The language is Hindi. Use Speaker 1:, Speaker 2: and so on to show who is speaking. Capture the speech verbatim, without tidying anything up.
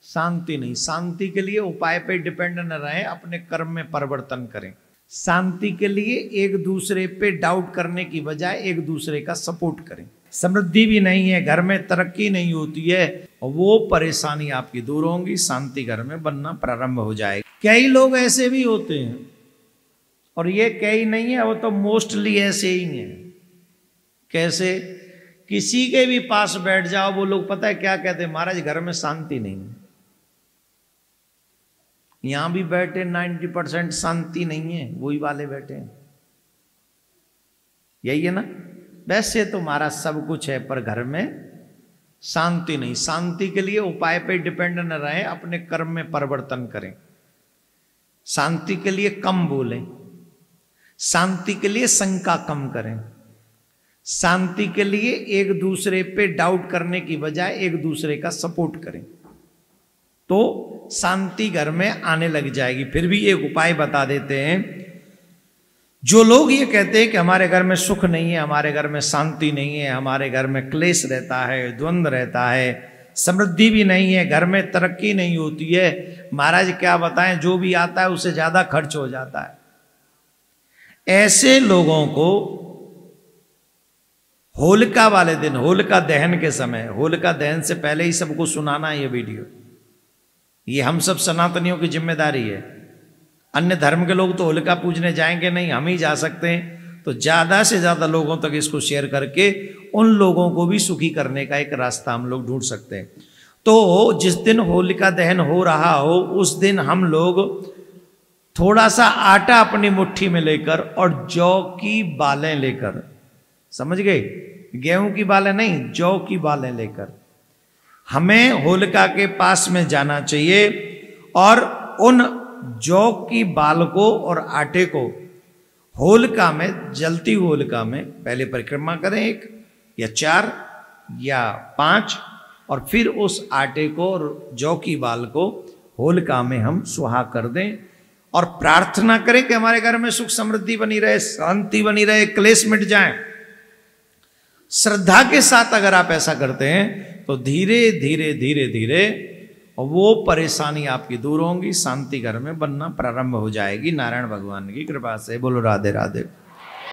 Speaker 1: शांति नहीं। शांति के लिए उपाय पे डिपेंड न रहे, अपने कर्म में परिवर्तन करें। शांति के लिए एक दूसरे पे डाउट करने की बजाय एक दूसरे का सपोर्ट करें। समृद्धि भी नहीं है, घर में तरक्की नहीं होती है, वो परेशानी आपकी दूर होंगी, शांति घर में बनना प्रारंभ हो जाएगी। कई लोग ऐसे भी होते हैं, और ये कई नहीं है, वो तो मोस्टली ऐसे ही हैं। कैसे? किसी के भी पास बैठ जाओ, वो लोग पता है क्या कहते हैं, महाराज घर में शांति नहीं है। यहां भी बैठे नाइन्टी परसेंट शांति नहीं है, वही वाले बैठे हैं। यही है ना? वैसे तो महाराज सब कुछ है, पर घर में शांति नहीं। शांति के लिए उपाय पे डिपेंड न रहे, अपने कर्म में परिवर्तन करें। शांति के लिए कम बोलें, शांति के लिए शंका कम करें, शांति के लिए एक दूसरे पे डाउट करने की बजाय एक दूसरे का सपोर्ट करें, तो शांति घर में आने लग जाएगी। फिर भी एक उपाय बता देते हैं। जो लोग ये कहते हैं कि हमारे घर में सुख नहीं है, हमारे घर में शांति नहीं है, हमारे घर में क्लेश रहता है, द्वंद्व रहता है, समृद्धि भी नहीं है, घर में तरक्की नहीं होती है, महाराज क्या बताएं, जो भी आता है उससे ज्यादा खर्च हो जाता है, ऐसे लोगों को होलिका वाले दिन, होलिका दहन के समय, होलिका दहन से पहले ही सबको सुनाना है ये वीडियो। ये हम सब सनातनियों की जिम्मेदारी है। अन्य धर्म के लोग तो होलिका पूजने जाएंगे नहीं, हम ही जा सकते हैं। तो ज्यादा से ज्यादा लोगों तक इसको शेयर करके उन लोगों को भी सुखी करने का एक रास्ता हम लोग ढूंढ सकते हैं। तो जिस दिन होलिका दहन हो रहा हो, उस दिन हम लोग थोड़ा सा आटा अपनी मुट्ठी में लेकर और जौ की बालें लेकर, समझ गए, गेहूं की बालें नहीं, जौ की बालें लेकर हमें होलिका के पास में जाना चाहिए और उन जौ की बाल को और आटे को होलिका में, जलती हुई होलिका में पहले परिक्रमा करें, एक या चार या पांच, और फिर उस आटे को और जौ की बाल को होलिका में हम सुहा कर दें और प्रार्थना करें कि हमारे घर में सुख समृद्धि बनी रहे, शांति बनी रहे, क्लेश मिट जाए। श्रद्धा के साथ अगर आप ऐसा करते हैं तो धीरे धीरे धीरे धीरे वो परेशानी आपकी दूर होंगी, शांति घर में बनना प्रारंभ हो जाएगी। नारायण भगवान की कृपा से। बोलो राधे राधे।